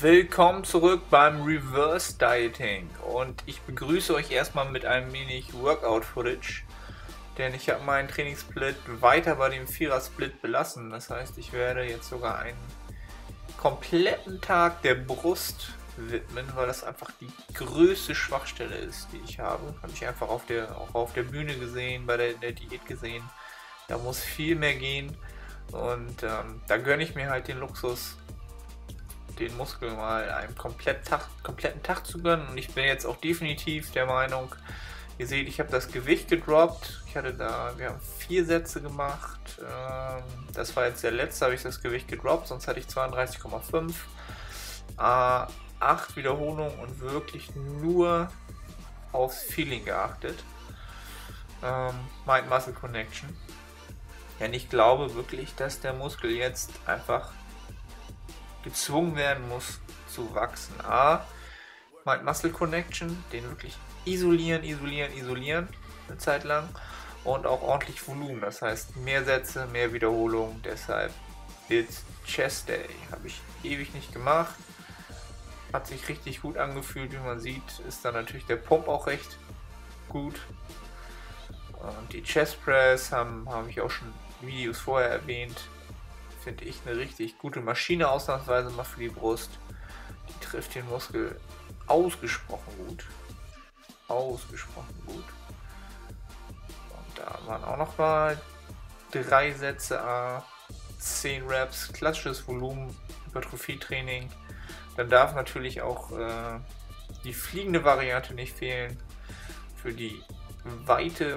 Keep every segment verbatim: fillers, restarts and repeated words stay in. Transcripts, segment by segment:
Willkommen zurück beim Reverse Dieting und ich begrüße euch erstmal mit einem wenig Workout Footage, denn ich habe meinen Trainingssplit weiter bei dem Vierer-Split belassen. Das heißt, ich werde jetzt sogar einen kompletten Tag der Brust widmen, weil das einfach die größte Schwachstelle ist, die ich habe. Habe ich einfach auf der, auch auf der Bühne gesehen, bei der, der Diät gesehen. Da muss viel mehr gehen und ähm, da gönne ich mir halt den Luxus, den Muskel mal einen komplett Tag, kompletten Tag zu gönnen. Und ich bin jetzt auch definitiv der Meinung, ihr seht, ich habe das Gewicht gedroppt. Ich hatte da, wir haben vier Sätze gemacht. Ähm, das war jetzt der letzte, habe ich das Gewicht gedroppt, sonst hatte ich zweiunddreißig Komma fünf. Äh, acht Wiederholungen und wirklich nur aufs Feeling geachtet. Ähm, Mind-Muscle Connection. Denn ich glaube wirklich, dass der Muskel jetzt einfach gezwungen werden muss zu wachsen. A, Mind-Muscle Connection, den wirklich isolieren, isolieren, isolieren eine Zeit lang und auch ordentlich Volumen, das heißt mehr Sätze, mehr Wiederholungen, deshalb It's Chest Day. Habe ich ewig nicht gemacht, hat sich richtig gut angefühlt, wie man sieht, ist dann natürlich der Pump auch recht gut und die Chest Press haben, habe ich auch schon Videos vorher erwähnt. Finde ich eine richtig gute Maschine, ausnahmsweise mal für die Brust. Die trifft den Muskel ausgesprochen gut. Ausgesprochen gut. Und da waren auch noch mal drei Sätze, A, zehn Reps, klassisches Volumen, Hypertrophie-Training. Dann darf natürlich auch äh, die fliegende Variante nicht fehlen für die Weite.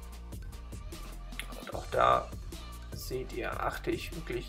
Und auch da seht ihr, achte ich wirklich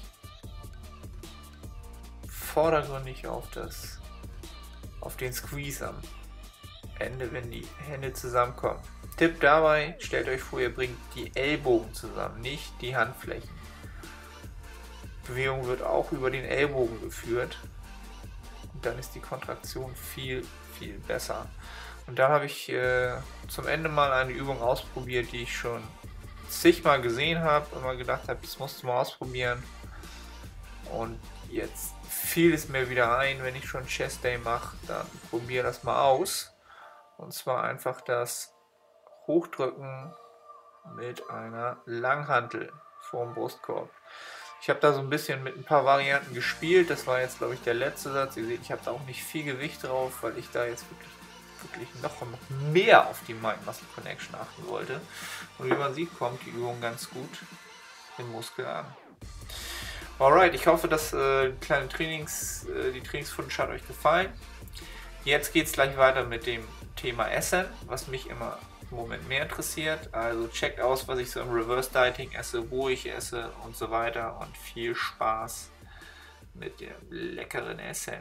vordergründig auf das, auf den Squeeze am Ende, wenn die Hände zusammenkommen. Tipp dabei, stellt euch vor, ihr bringt die Ellbogen zusammen, nicht die Handflächen. Die Bewegung wird auch über den Ellbogen geführt und dann ist die Kontraktion viel, viel besser. Und da habe ich äh, zum Ende mal eine Übung ausprobiert, die ich schon zigmal gesehen habe, immer gedacht habe, das musst du mal ausprobieren. Und jetzt fiel es mir wieder ein, wenn ich schon Chest Day mache, dann probiere das mal aus. Und zwar einfach das Hochdrücken mit einer Langhantel vorm Brustkorb. Ich habe da so ein bisschen mit ein paar Varianten gespielt. Das war jetzt, glaube ich, der letzte Satz. Ihr seht, ich habe da auch nicht viel Gewicht drauf, weil ich da jetzt wirklich wirklich noch, noch mehr auf die Mind-Muscle Connection achten wollte. Und wie man sieht, kommt die Übung ganz gut im Muskel an. Alright, ich hoffe, dass äh, kleine Trainings, äh, die Trainingsfootage hat euch gefallen. Jetzt geht es gleich weiter mit dem Thema Essen, was mich immer im Moment mehr interessiert. Also checkt aus, was ich so im Reverse Dieting esse, wo ich esse und so weiter. Und viel Spaß mit dem leckeren Essen.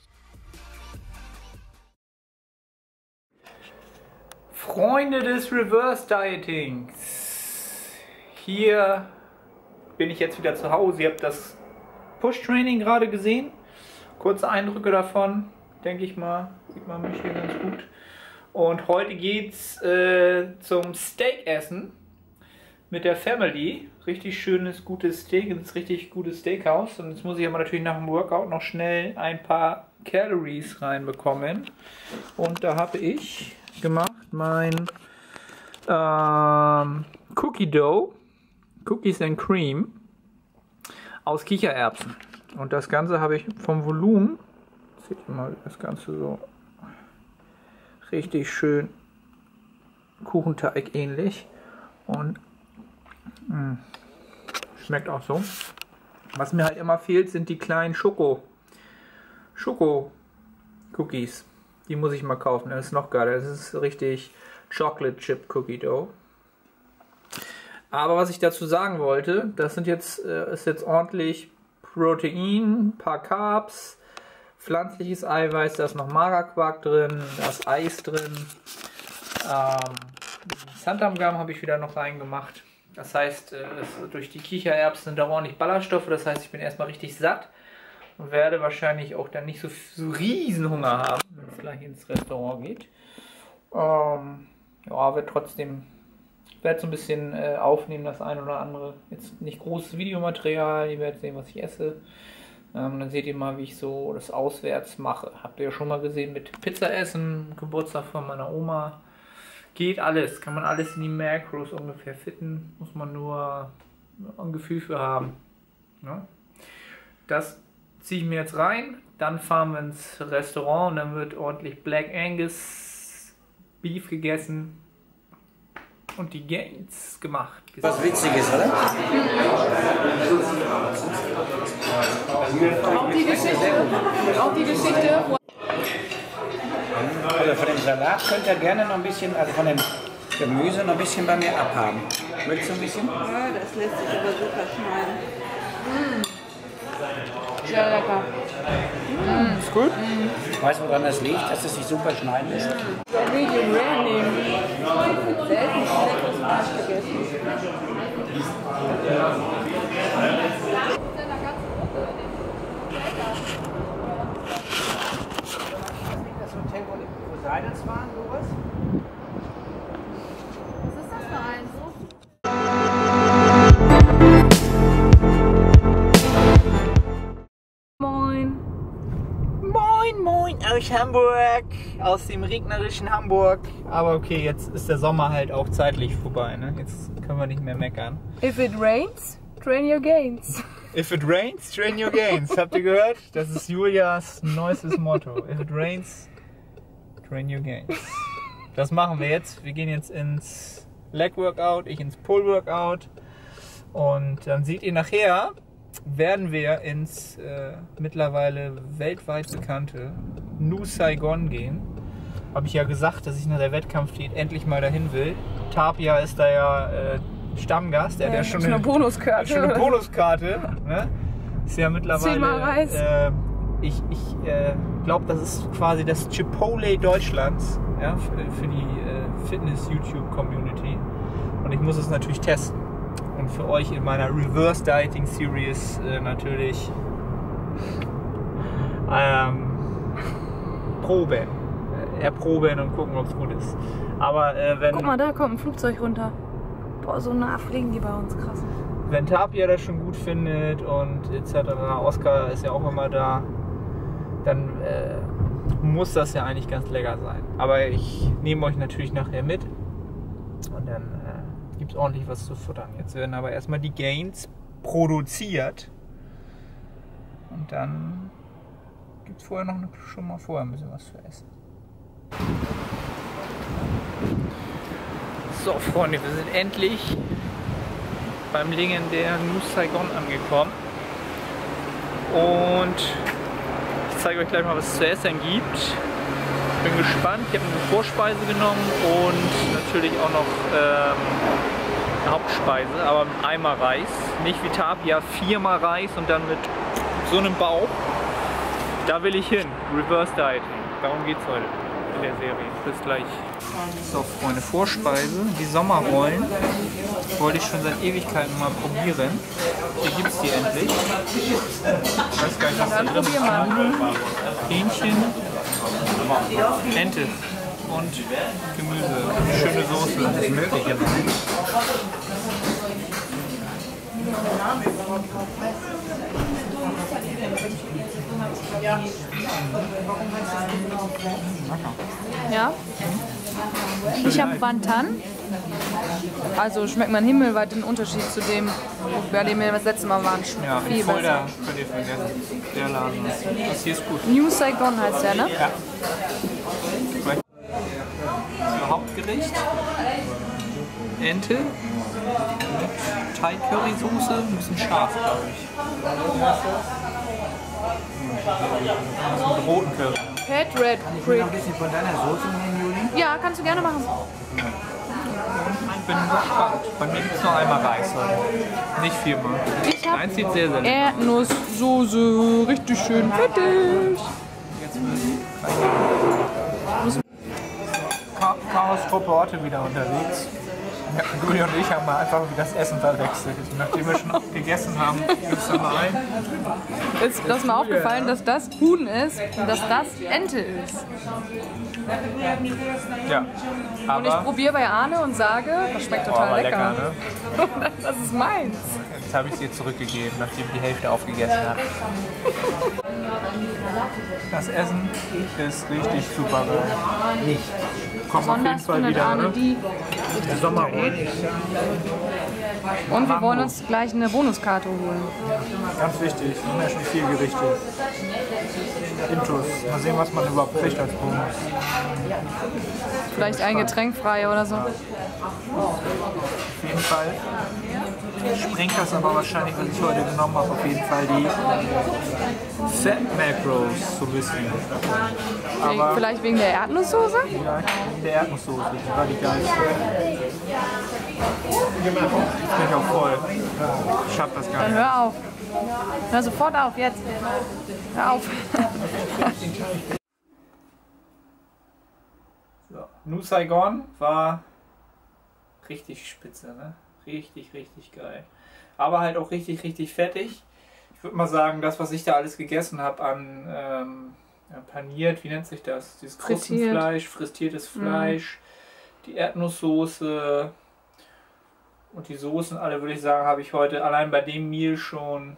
Freunde des Reverse Dietings, hier bin ich jetzt wieder zu Hause. Ihr habt das Push-Training gerade gesehen. Kurze Eindrücke davon, denke ich mal, sieht man mich hier ganz gut. Und heute geht's äh, zum Steakessen mit der Family. Richtig schönes, gutes Steak, ins richtig gutes Steakhouse. Und jetzt muss ich aber natürlich nach dem Workout noch schnell ein paar Calories reinbekommen. Und da habe ich gemacht mein ähm, Cookie Dough, Cookies and Cream aus Kichererbsen. Und das Ganze habe ich vom Volumen, seht ihr mal, das Ganze so richtig schön Kuchenteig ähnlich und mh, schmeckt auch so. Was mir halt immer fehlt, sind die kleinen Schoko Schoko Cookies. Die muss ich mal kaufen, das ist noch geiler. Das ist richtig Chocolate Chip Cookie Dough. Aber was ich dazu sagen wollte, das sind jetzt, äh, ist jetzt ordentlich Protein, ein paar Carbs, pflanzliches Eiweiß, da ist noch Magerquark drin, da ist Eis drin. Ähm, Santamgam habe ich wieder noch reingemacht. Das heißt, äh, es, durch die Kichererbsen sind da ordentlich Ballaststoffe, das heißt, ich bin erstmal richtig satt. Und werde wahrscheinlich auch dann nicht so, so riesen Hunger haben, wenn es gleich ins Restaurant geht. Ähm, ja, wird trotzdem, werde so ein bisschen äh, aufnehmen, das ein oder andere. Jetzt nicht großes Videomaterial, ihr werdet sehen, was ich esse. Ähm, dann seht ihr mal, wie ich so das auswärts mache. Habt ihr ja schon mal gesehen mit Pizza essen, Geburtstag von meiner Oma. Geht alles, kann man alles in die Macros ungefähr fitten, muss man nur ein Gefühl für haben. Ja? Das ziehe ich mir jetzt rein, dann fahren wir ins Restaurant und dann wird ordentlich Black Angus Beef gegessen und die Gains gemacht. Was Witziges, oder? Auch die Geschichte, auch die Geschichte. Also von dem Salat könnt ihr gerne noch ein bisschen, also von dem Gemüse noch ein bisschen bei mir abhaben. Willst du ein bisschen? Ja, das lässt sich aber super schneiden. Mm. Sehr lecker. Mm. Ist gut? Mm. Weißt du, woran das liegt, dass es sich super schneiden lässt? Medium Rare nehmen. Selten leckeres Fleisch gegessen. Das Hotel, wo Seidels waren, sowas? Was ist das für eins? Moin! Moin, moin aus Hamburg! Aus dem regnerischen Hamburg. Aber okay, jetzt ist der Sommer halt auch zeitlich vorbei, ne? Jetzt können wir nicht mehr meckern. If it rains, train your gains. If it rains, train your gains. Habt ihr gehört? Das ist Julias neuestes Motto. If it rains, train your gains. Das machen wir jetzt. Wir gehen jetzt ins Leg Workout, ich ins Pull Workout. Und dann seht ihr nachher, werden wir ins äh, mittlerweile weltweit bekannte New Saigon gehen. Habe ich ja gesagt, dass ich nach der Wettkampfdiät endlich mal dahin will. Tapia ist da ja äh, Stammgast, der ja, hat ja schon eine, eine Bonuskarte. Schon eine Bonuskarte. Ne? Ist ja mittlerweile. Zehnmal Reis. Äh, ich ich äh, glaube, das ist quasi das Chipotle Deutschlands, ja, für, für die äh, Fitness-YouTube-Community. Und ich muss es natürlich testen. Und für euch in meiner Reverse Dieting Series äh, natürlich ähm, proben. Äh, erproben und gucken, ob es gut ist. Aber äh, wenn. Guck mal, da kommt ein Flugzeug runter. Boah, so nah fliegen die bei uns, krass. Wenn Tapia das schon gut findet und et cetera, Oskar ist ja auch immer da, dann äh, muss das ja eigentlich ganz lecker sein. Aber ich nehme euch natürlich nachher mit und dann äh, gibt es ordentlich was zu futtern. Jetzt werden aber erstmal die Gains produziert und dann gibt es vorher noch eine, schon mal vorher ein bisschen was zu essen. So Freunde, wir sind endlich beim legendären New Saigon angekommen und ich zeige euch gleich mal, was es zu essen gibt. Bin gespannt, ich habe eine Vorspeise genommen und natürlich auch noch ähm, eine Hauptspeise, aber mit Eimer Reis, nicht wie Tapia, viermal Reis und dann mit so einem Bauch. Da will ich hin, Reverse Dieting, darum geht es heute in der Serie. Bis gleich. So Freunde, Vorspeise, die Sommerrollen, wollte ich schon seit Ewigkeiten mal probieren. Hier gibt es die endlich. Ich weiß gar nicht, was da drin ist. Hähnchen, Ente und Gemüse. Eine schöne Soße. Das Mögliche. Ja. Ich habe Wantan. Also schmeckt man himmelweit den Unterschied zu dem, bei dem wir das letzte Mal waren. Ja, Viel in Fulda besser. könnt ihr vergessen. Der Laden. Das hier ist gut. New Saigon heißt der, ne? Ja. So, Hauptgericht. Ente. Thai-Curry-Soße. Ein bisschen scharf, glaube ich. Mit roten Curry. Pet Red Kann ich Prick. noch ein bisschen von deiner Soße nehmen, Juli? Ja, kannst du gerne machen. Ich bin gespannt. Bei mir gibt es noch einmal Reis heute. Nicht viermal. Ich habe Eins sieht sehr, sehr lecker Erdnusssoße. Richtig schön fettig. aus. Chaos-Truppe Orte wieder unterwegs. Ja, Julia und ich haben mal einfach das Essen verwechselt. Nachdem wir schon gegessen haben, gibt es da mal ein. Ist das mal aufgefallen, dass das Huhn ist und dass das Ente ist? Ja, Und ich aber probiere bei Arne und sage, das schmeckt boah, total war lecker. lecker, ne? Das ist meins. Jetzt habe ich es ihr zurückgegeben, nachdem ich die Hälfte aufgegessen habe. Das Essen ist richtig super geil. Nicht. Kommt auf jeden Besonders Fall findet wieder, Arne ne? die. Die Sommerrollen. Und wir wollen uns gleich eine Bonuskarte holen. Ganz wichtig, wir haben ja schon viel Gerichte. Intus. Mal sehen, was man überhaupt kriegt als Bonus. Vielleicht ein Getränk frei oder so. Auf jeden Fall sprengt das aber wahrscheinlich, was ich heute genommen habe, auf jeden Fall die Fat Macros so ein bisschen. Wegen, Aber vielleicht wegen der Erdnusssoße? ja, wegen der Erdnusssoße, die war die geilste. Ich bin auch voll. Ich schaff das gar Dann nicht. hör auf. Hör sofort auf, jetzt. Hör auf. So. New Saigon war richtig spitze, ne? Richtig, richtig geil. Aber halt auch richtig, richtig fettig. Ich würde mal sagen, das, was ich da alles gegessen habe an ähm, ja, paniert, wie nennt sich das? Dieses Frittiert. Krustenfleisch, frittiertes Fleisch, mm. die Erdnusssoße und die Soßen alle, würde ich sagen, habe ich heute allein bei dem Meal schon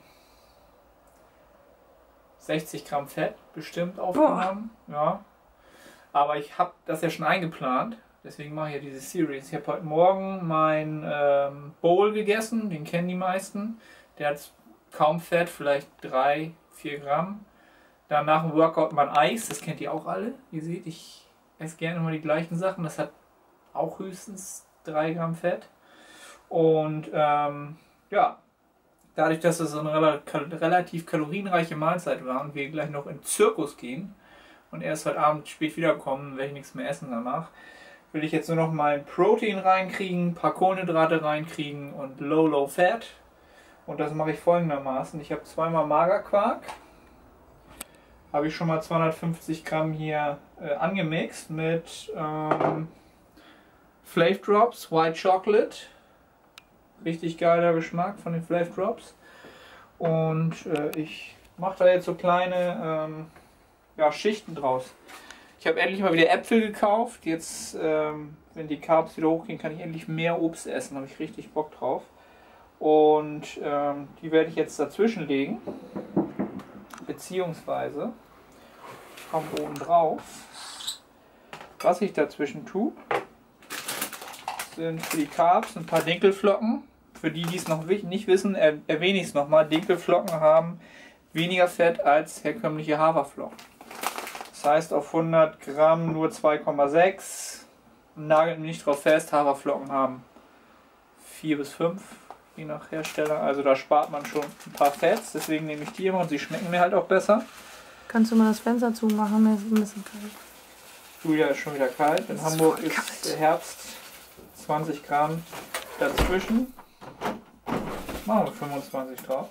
sechzig Gramm Fett bestimmt aufgenommen. Ja. Aber ich habe das ja schon eingeplant. Deswegen mache ich ja diese Series. Ich habe heute Morgen mein ähm, Bowl gegessen, den kennen die meisten. Der hat kaum Fett, vielleicht drei, vier Gramm. Dann nach dem Workout mein Eis, das kennt ihr auch alle. Ihr seht, ich esse gerne immer die gleichen Sachen. Das hat auch höchstens drei Gramm Fett. Und ähm, ja, dadurch, dass es so eine relativ kalorienreiche Mahlzeit war und wir gleich noch in den Zirkus gehen und erst heute Abend spät wiederkommen, werde ich nichts mehr essen danach, will ich jetzt nur noch mal ein Protein reinkriegen, ein paar Kohlenhydrate reinkriegen und Low Low Fat. Und das mache ich folgendermaßen. Ich habe zweimal Magerquark. Habe ich schon mal zweihundertfünfzig Gramm hier äh, angemixt mit ähm, Flav Drops, White Chocolate. Richtig geiler Geschmack von den Flav Drops. Und äh, ich mache da jetzt so kleine ähm, ja, Schichten draus. Ich habe endlich mal wieder Äpfel gekauft. Jetzt, ähm, wenn die Carbs wieder hochgehen, kann ich endlich mehr Obst essen. Da habe ich richtig Bock drauf. Und ähm, die werde ich jetzt dazwischen legen. Beziehungsweise, ich komme oben drauf. Was ich dazwischen tue, sind für die Carbs ein paar Dinkelflocken. Für die, die es noch nicht wissen, er, erwähne ich es nochmal. Dinkelflocken haben weniger Fett als herkömmliche Haferflocken. Das heißt auf hundert Gramm nur zwei Komma sechs. Nagelt mich nicht drauf fest, Haferflocken haben vier bis fünf, je nach Hersteller. Also da spart man schon ein paar Fetts, deswegen nehme ich die immer und sie schmecken mir halt auch besser. Kannst du mal das Fenster zumachen? Mir ist ein bisschen kalt. Julia ist schon wieder kalt. In Hamburg ist kalt. der Herbst. zwanzig Gramm dazwischen. Machen wir fünfundzwanzig drauf.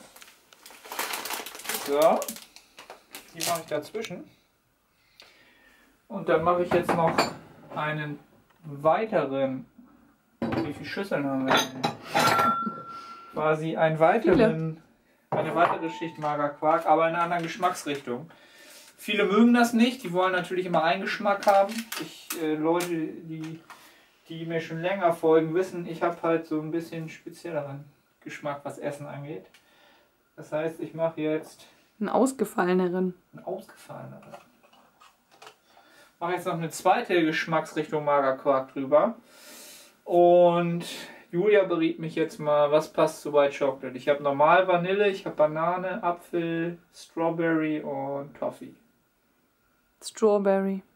So. Die mache ich dazwischen. Und dann mache ich jetzt noch einen weiteren. Wie viele Schüsseln haben wir denn? Quasi einen weiteren, eine weitere Schicht Magerquark, aber in einer anderen Geschmacksrichtung. Viele mögen das nicht, die wollen natürlich immer einen Geschmack haben. Ich, äh, Leute, die, die mir schon länger folgen, wissen, ich habe halt so ein bisschen spezielleren Geschmack, was Essen angeht. Das heißt, ich mache jetzt Einen ausgefalleneren. einen ausgefalleneren. Mache jetzt noch eine zweite Geschmacksrichtung Magerquark drüber. Und Julia berät mich jetzt mal, was passt zu White Chocolate. Ich habe normal Vanille, ich habe Banane, Apfel, Strawberry und Toffee. Strawberry.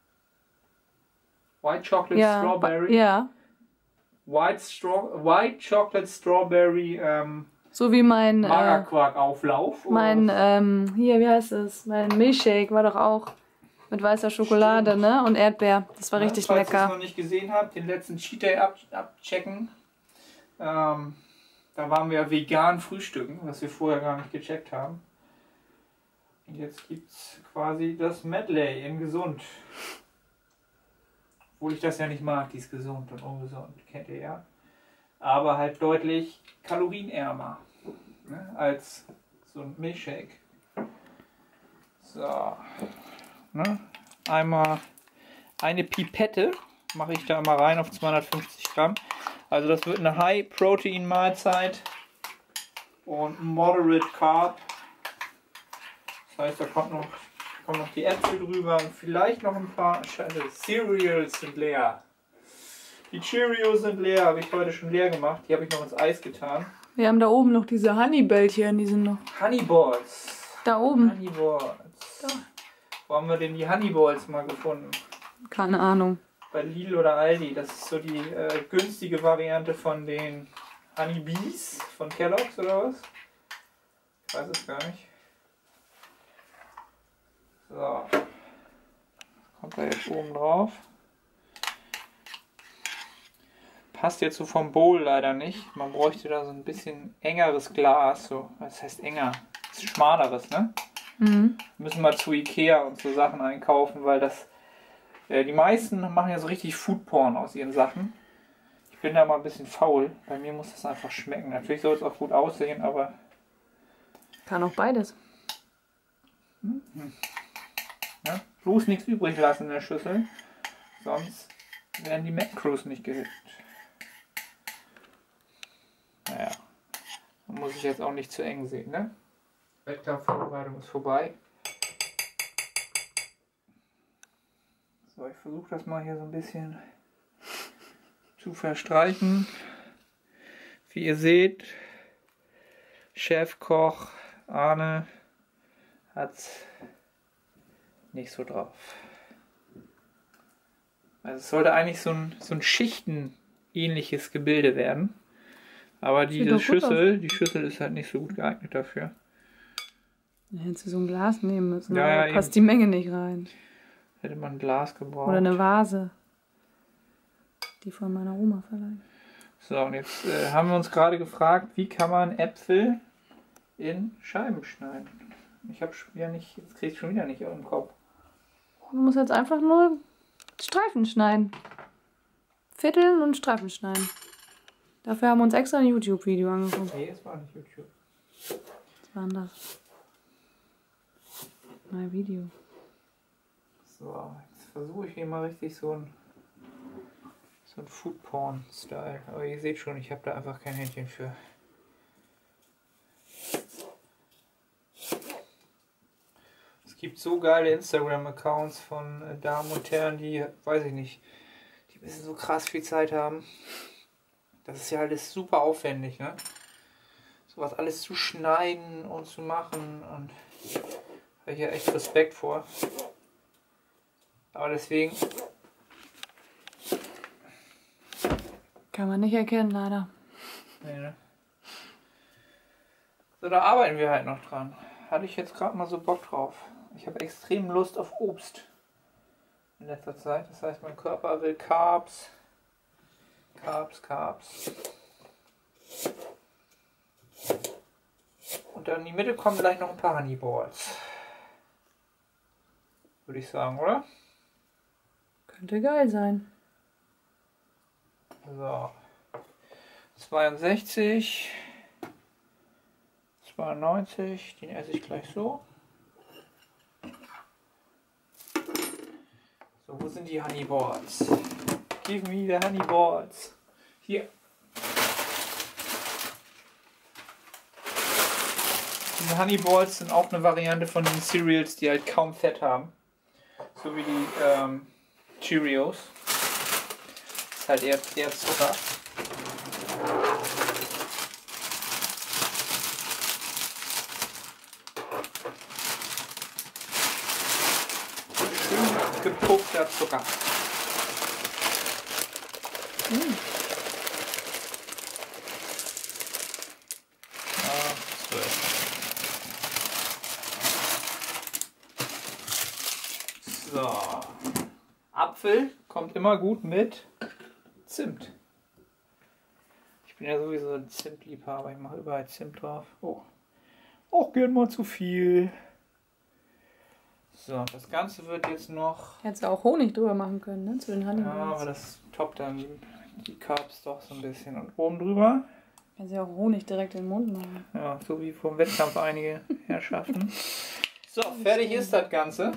White Chocolate Ja. Strawberry. Ja. White, Straw White Chocolate Strawberry ähm, So wie mein. Äh, Magerquark-Auflauf. mein, ähm, hier, wie heißt es? Mein Milchshake war doch auch mit weißer Schokolade, Stimmt. ne? Und Erdbeer. Das war Ja, richtig falls ihr es lecker. noch nicht gesehen habt, den letzten Cheat Day ab abchecken. Ähm, da waren wir vegan frühstücken, was wir vorher gar nicht gecheckt haben. Und jetzt gibt es quasi das Medley in gesund. Obwohl ich das ja nicht mag, die ist gesund und ungesund, kennt ihr ja. Aber halt deutlich kalorienärmer, ne, als so ein Milchshake. So, ne? Einmal eine Pipette mache ich da mal rein auf zweihundertfünfzig Gramm. Also das wird eine High-Protein-Mahlzeit und Moderate Carb. Das heißt, da kommt noch, kommen noch die Äpfel drüber und vielleicht noch ein paar Scheiße. Cereals sind leer. Die Cheerios sind leer, habe ich heute schon leer gemacht. Die habe ich noch ins Eis getan. Wir haben da oben noch diese Honeybällchen, die sind noch. Honeyballs. Da oben. Honeyballs. Da. Wo haben wir denn die Honeyballs mal gefunden? Keine Ahnung. Bei Lidl oder Aldi. Das ist so die äh, günstige Variante von den Honeybees von Kellogg's oder was? Ich weiß es gar nicht. So. Kommt da jetzt oben drauf. Passt jetzt so vom Bowl leider nicht. Man bräuchte da so ein bisschen engeres Glas. So. Was heißt enger? Das ist schmaleres, ne? Mhm. Wir müssen mal zu Ikea und so Sachen einkaufen, weil das äh, die meisten machen ja so richtig Foodporn aus ihren Sachen. Ich bin da mal ein bisschen faul. Bei mir muss das einfach schmecken. Natürlich soll es auch gut aussehen, aber... Kann auch beides. Mhm. Ja, bloß nichts übrig lassen in der Schüssel. Sonst werden die Macros nicht gehittet. Naja, dann muss ich jetzt auch nicht zu eng sehen, ne? Wettkampfvorbereitung ist vorbei. So, ich versuche das mal hier so ein bisschen zu verstreichen. Wie ihr seht, Chefkoch Arne hat's nicht so drauf. Also es sollte eigentlich so ein, so ein Schichten-ähnliches Gebilde werden. Aber diese Schüssel, die Schüssel ist halt nicht so gut geeignet dafür. Da hättest du so ein Glas nehmen müssen, ja, aber ja, passt eben. die Menge nicht rein. Hätte man ein Glas gebraucht. Oder eine Vase. Die von meiner Oma vielleicht. So, und jetzt äh, haben wir uns gerade gefragt, wie kann man Äpfel in Scheiben schneiden. Ich habe ja nicht, jetzt kriege ich schon wieder nicht im Kopf. Du musst jetzt einfach nur Streifen schneiden. Vierteln und Streifen schneiden. Dafür haben wir uns extra ein YouTube-Video angeguckt. Nee, es war nicht YouTube. Was war denn das? Mein Video. So, jetzt versuche ich hier mal richtig so ein so ein Food-Porn-Style. Aber ihr seht schon, ich habe da einfach kein Händchen für. Es gibt so geile Instagram-Accounts von äh, Damen und Herren, die, weiß ich nicht, die müssen so krass viel Zeit haben. Das ist ja alles super aufwendig, ne? Sowas alles zu schneiden und zu machen, und da habe ich ja echt Respekt vor. Aber deswegen Kann man nicht erkennen, leider. nee, ne? So, da arbeiten wir halt noch dran. Hatte ich jetzt gerade mal so Bock drauf. Ich habe extrem Lust auf Obst in letzter Zeit. Das heißt, mein Körper will Carbs. Carbs, Carbs. Und dann in die Mitte kommen gleich noch ein paar Honeyballs. Würde ich sagen, oder? Könnte geil sein. So. zweiundsechzig. zweiundneunzig. Den esse ich gleich so. So, wo sind die Honeyballs? Give me the Honeyballs. Hier. Diese Honeyballs sind auch eine Variante von den Cereals, die halt kaum Fett haben. So wie die ähm, Cheerios. Ist halt eher, eher Zucker. Schön gepuffter Zucker. Mm. Ah, zwölf. So. Apfel kommt immer gut mit Zimt. Ich bin ja sowieso ein Zimtliebhaber. Ich mache überall Zimt drauf. Oh. Auch gern mal zu viel. So, das Ganze wird jetzt noch... Hättest du auch Honig drüber machen können, ne? Zu den Honey Ja, Buns. aber das toppt dann die, die Carbs doch so ein bisschen. Und oben drüber, Kannst ja auch Honig direkt in den Mund machen. ja, so wie vor dem Wettkampf einige Herrschaften. So, fertig ist das Ganze.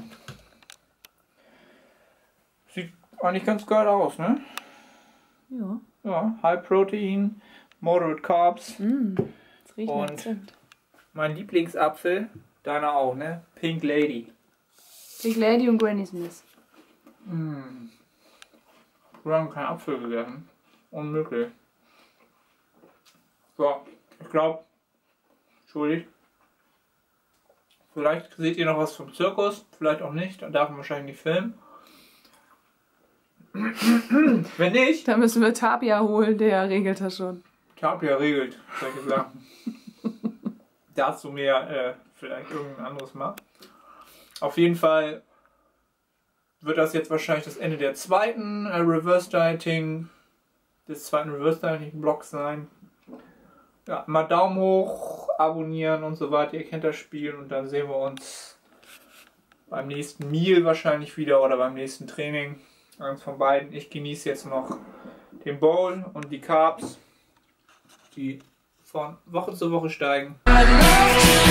Sieht eigentlich ganz geil aus, ne? Ja. Ja, High Protein, Moderate Carbs. Mm, das riecht nach Und Zimt. mein Lieblingsapfel, deiner auch, ne? Pink Lady. Big Lady und Granny Smith. Mm. Wir haben keinen Apfel gegessen. Unmöglich. So, ich glaube, entschuldigt. Vielleicht seht ihr noch was vom Zirkus, vielleicht auch nicht, dann darf man wahrscheinlich nicht filmen. Wenn nicht, Da müssen wir Tapia holen, der regelt das schon. Tapia regelt solche Sachen. Dazu mehr äh, vielleicht irgendein anderes Mal. Auf jeden Fall wird das jetzt wahrscheinlich das Ende der zweiten äh, Reverse Dieting, des zweiten Reverse Dieting Blocks sein. Ja, mal Daumen hoch, abonnieren und so weiter. Ihr kennt das Spiel und dann sehen wir uns beim nächsten Meal wahrscheinlich wieder oder beim nächsten Training. Eins von beiden. Ich genieße jetzt noch den Bowl und die Carbs, die von Woche zu Woche steigen.